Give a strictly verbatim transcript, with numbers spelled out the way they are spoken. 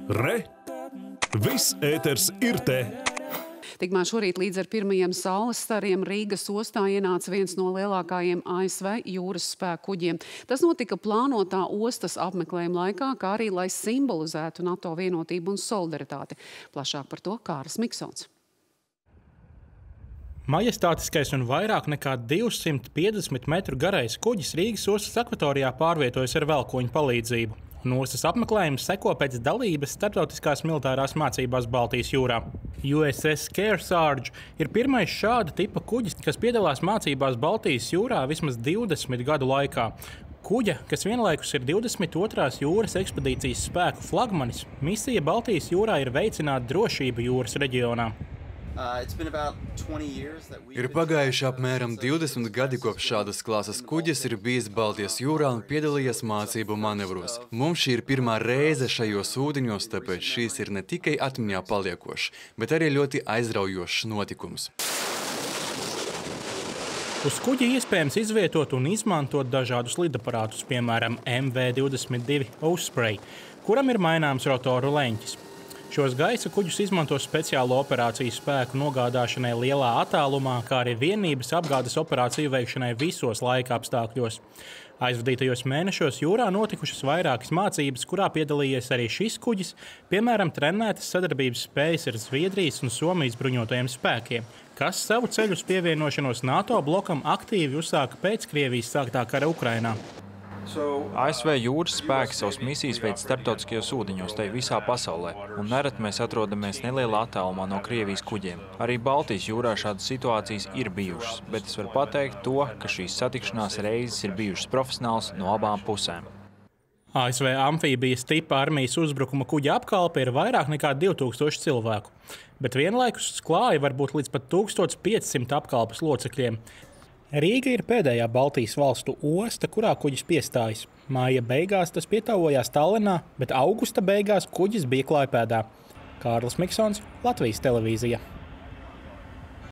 Re! Viss ēters ir te! Tikmēr šorīt līdz ar pirmajiem saules stariem Rīgas ostā ienāca viens no lielākajiem A S V jūras spēku kuģiem. Tas notika plānotā ostas apmeklējuma laikā, kā arī, lai simbolizētu NATO vienotību un solidaritāti. Plašāk par to Kārlis Miksons. Majestātiskais un vairāk nekā divsimt piecdesmit metru garais kuģis Rīgas ostas akvatorijā pārvietojas ar velkoņu palīdzību. Un ostas apmeklējums seko pēc dalības starptautiskās militārās mācībās Baltijas jūrā. U S S Kearsarge ir pirmais šāda tipa kuģis, kas piedalās mācībās Baltijas jūrā vismaz divdesmit gadu laikā. Kuģa, kas vienlaikus ir divdesmit otrās jūras ekspedīcijas spēku flagmanis, misija Baltijas jūrā ir veicināt drošību jūras reģionā. Ir pagājuši apmēram divdesmit gadi, kopš šādas klāsas kuģis ir bijis Baltijas jūrā un piedalījies mācību manevros. Mums šī ir pirmā reize šajos ūdeņos, tāpēc šīs ir ne tikai atmiņā paliekošs, bet arī ļoti aizraujošs notikums. Uz kuģi iespējams izvietot un izmantot dažādus lidaparātus, piemēram, M V divdesmit divi Osprey, kuram ir maināms rotoru leņķis. Šos gaisa kuģus izmanto speciālo operāciju spēku nogādāšanai lielā attālumā, kā arī vienības apgādes operāciju veikšanai visos laika apstākļos. Aizvadītajos mēnešos jūrā notikušas vairākas mācības, kurā piedalījies arī šis kuģis, piemēram, trenētas sadarbības spējas ar Zviedrijas un Somijas bruņotajiem spēkiem, kas savu ceļu uz pievienošanos NATO blokam aktīvi uzsāka pēc Krievijas sāktā kara Ukrainā. A S V jūras spēki savas misijas veic starptautiskajos ūdeņos tai visā pasaulē, un nereti mēs atrodamies nelielā attālumā no Krievijas kuģiem. Arī Baltijas jūrā šādas situācijas ir bijušas, bet es varu pateikt to, ka šīs satikšanās reizes ir bijušas profesionāls no abām pusēm. A S V amfībijas tipa armijas uzbrukuma kuģa apkalpe ir vairāk nekā divi tūkstoši cilvēku, bet vienlaikus uz klāja var būt līdz pat tūkstoš piecsimt apkalpes locekļiem. Rīga ir pēdējā Baltijas valstu osta, kurā kuģis piestājas. Māja beigās tas pietāvojās Tallinā, bet augusta beigās kuģis bija Klaipēdā. Kārlis Miksons, Latvijas televīzija.